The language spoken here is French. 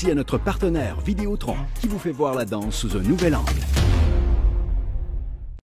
Merci à notre partenaire Vidéotron qui vous fait voir la danse sous un nouvel angle.